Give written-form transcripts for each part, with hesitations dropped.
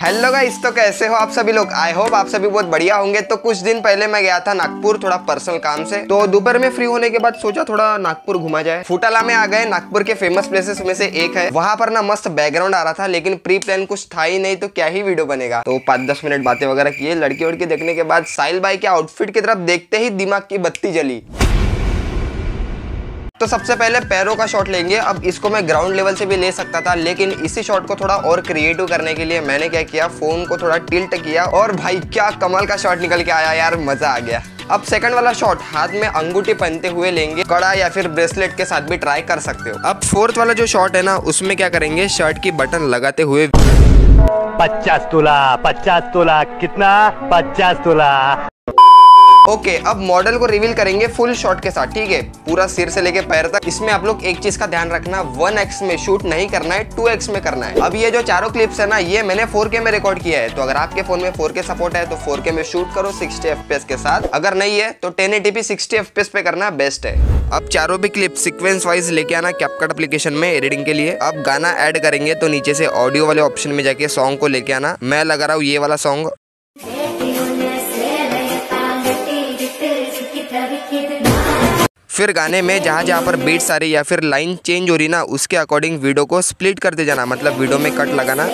Hello guys, तो कैसे हो आप सभी लोग। आई होप आप सभी बहुत बढ़िया होंगे। तो कुछ दिन पहले मैं गया था नागपुर थोड़ा पर्सनल काम से। तो दोपहर में फ्री होने के बाद सोचा थोड़ा नागपुर घुमा जाए। फुटाला में आ गए। नागपुर के फेमस प्लेसेस में से एक है। वहां पर ना मस्त बैकग्राउंड आ रहा था, लेकिन प्री प्लान कुछ था ही नहीं, तो क्या ही वीडियो बनेगा। तो 5-10 मिनट बातें वगैरह किए। लड़की वड़की देखने के बाद साहिल भाई के आउटफिट की तरफ देखते ही दिमाग की बत्ती जली। तो सबसे पहले पैरों का शॉट लेंगे। अब इसको मैं ग्राउंड लेवल से भी ले सकता था, लेकिन इसी शॉट को थोड़ा और क्रिएटिव करने के लिए मैंने क्या किया, फोन को थोड़ा टिल्ट किया और भाई क्या कमाल का शॉट निकल के आया यार, मजा आ गया। अब सेकंड वाला शॉट हाथ में अंगूठी पहनते हुए लेंगे। कड़ा या फिर ब्रेसलेट के साथ भी ट्राई कर सकते हो। अब फोर्थ वाला जो शॉट है ना, उसमें क्या करेंगे, शर्ट की बटन लगाते हुए 50 तोला कितना 50 तोला। ओके, अब मॉडल को रिवील करेंगे फुल शॉट के साथ। ठीक है, पूरा सिर से लेके पैर तक। इसमें आप लोग एक चीज का ध्यान रखना, 1x में शूट नहीं करना है, 2x में करना है। अब ये जो चारों क्लिप्स है ना, ये मैंने 4K में रिकॉर्ड किया है। तो अगर आपके फोन में 4K सपोर्ट है तो 4K में शूट करो 60 FPS के साथ। अगर नहीं है तो 1080p 60 FPS पे करना बेस्ट है। अब चारों भी क्लिप सीक्वेंस वाइज लेके आना कैपकट एप्लीकेशन में एडिटिंग के लिए। अब गाना ऐड करेंगे तो नीचे से ऑडियो वाले ऑप्शन में जाके सॉन्ग को लेके आना। मैं लगा रहा हूँ ये वाला सॉन्ग। फिर गाने में जहाँ जहाँ पर बीट्स आ रही या फिर लाइन चेंज हो रही ना, उसके अकॉर्डिंग वीडियो को स्प्लिट करते जाना, मतलब वीडियो में कट लगाना।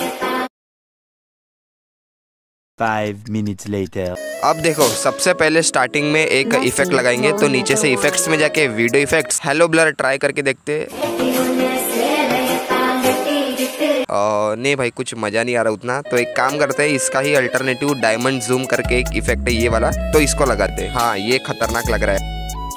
5 minutes later. अब देखो, सबसे पहले स्टार्टिंग में एक इफेक्ट लगाएंगे, तो नीचे से इफेक्ट्स में जाके video effects halo blur try करके देखते। नहीं भाई, कुछ मजा नहीं आ रहा उतना। तो एक काम करते हैं, इसका ही अल्टरनेटिव डायमंड जूम करके एक इफेक्ट है ये वाला, तो इसको लगाते हैं। हाँ, ये खतरनाक लग रहा है।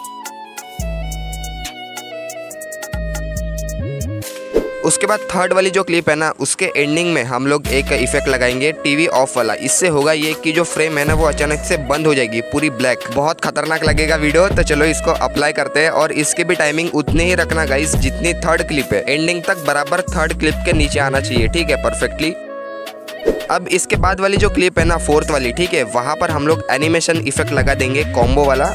उसके बाद थर्ड वाली जो क्लिप है ना, उसके एंडिंग में हम लोग एक इफेक्ट लगाएंगे टीवी ऑफ वाला। इससे होगा ये कि जो फ्रेम है ना, वो अचानक से बंद हो जाएगी पूरी ब्लैक। बहुत खतरनाक लगेगा वीडियो। तो चलो इसको अप्लाई करते हैं। और इसकी भी टाइमिंग उतनी ही रखना गाइस जितनी थर्ड क्लिप है। एंडिंग तक बराबर थर्ड क्लिप के नीचे आना चाहिए। ठीक है, परफेक्टली। अब इसके बाद वाली जो क्लिप है ना, फोर्थ वाली, ठीक है, वहां पर हम लोग एनिमेशन इफेक्ट लगा देंगे कॉम्बो वाला।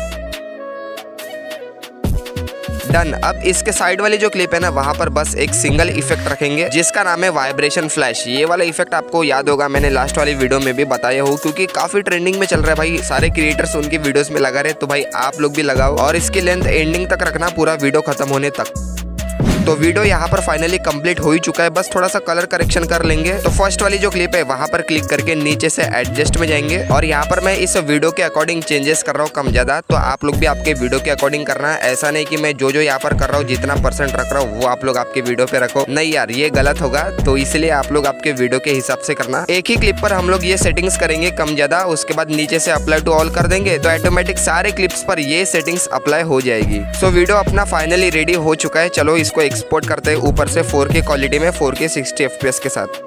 डन। अब इसके साइड वाली जो क्लिप है ना, वहां पर बस एक सिंगल इफेक्ट रखेंगे जिसका नाम है वाइब्रेशन फ्लैश। ये वाला इफेक्ट आपको याद होगा, मैंने लास्ट वाली वीडियो में भी बताया हूँ, क्योंकि काफी ट्रेंडिंग में चल रहा है भाई। सारे क्रिएटर्स उनकी वीडियोस में लगा रहे, तो भाई आप लोग भी लगाओ। और इसकी लेंथ एंडिंग तक रखना, पूरा वीडियो खत्म होने तक। तो वीडियो यहाँ पर फाइनली कंप्लीट हो ही चुका है, बस थोड़ा सा कलर करेक्शन कर लेंगे। तो फर्स्ट वाली जो क्लिप है वहां पर क्लिक करके नीचे से एडजस्ट में जाएंगे। और यहाँ पर मैं इस वीडियो के अकॉर्डिंग चेंजेस कर रहा हूँ कम ज्यादा। तो आप लोग भी आपके वीडियो के अकॉर्डिंग करना है। ऐसा नहीं कि मैं जो यहाँ पर कर रहा हूँ जितना % रख रहा हूँ वो आप लोग आपके वीडियो पे रखो। नहीं यार, ये गलत होगा। तो इसलिए आप लोग आपके वीडियो के हिसाब से करना। एक ही क्लिप पर हम लोग ये सेटिंग्स करेंगे कम ज्यादा। उसके बाद नीचे से अप्लाई टू ऑल कर देंगे, तो ऑटोमेटिक सारे क्लिप्स पर ये सेटिंग्स अप्लाई हो जाएगी। सो वीडियो अपना फाइनली रेडी हो चुका है। चलो इसको एक्सपोर्ट करते हैं ऊपर से 4K क्वालिटी में, 4K 60 FPS के साथ।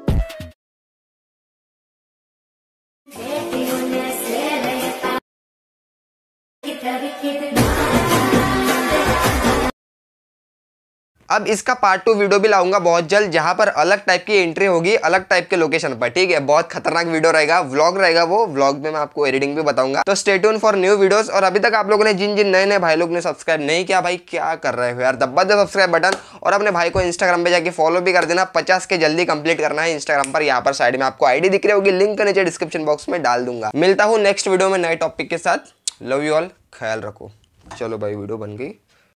अब इसका पार्ट 2 वीडियो भी लाऊंगा बहुत जल्द, जहां पर अलग टाइप की एंट्री होगी, अलग टाइप के लोकेशन पर। ठीक है, बहुत खतरनाक वीडियो रहेगा, व्लॉग रहेगा वो। व्लॉग में मैं आपको एडिटिंग भी बताऊंगा। तो stay tune for new videos. और अभी तक आप लोगों ने जिन जिन नए भाई लोग ने सब्सक्राइब नहीं किया, भाई क्या कर रहे हो यार, दबा दो सब्सक्राइब बटन। और अपने भाई को इंस्टाग्राम पे जाके फॉलो भी कर देना। 50 के जल्दी कंप्लीट करना है इंस्टाग्राम पर। यहाँ पर साइड में आपको आईडी दिख रही होगी, लिंक नीचे डिस्क्रिप्शन बॉक्स में डाल दूंगा। मिलता हूँ नेक्स्ट वीडियो में नए टॉपिक के साथ। लव यू ऑल, ख्याल रखो। चलो भाई, वीडियो बन गई।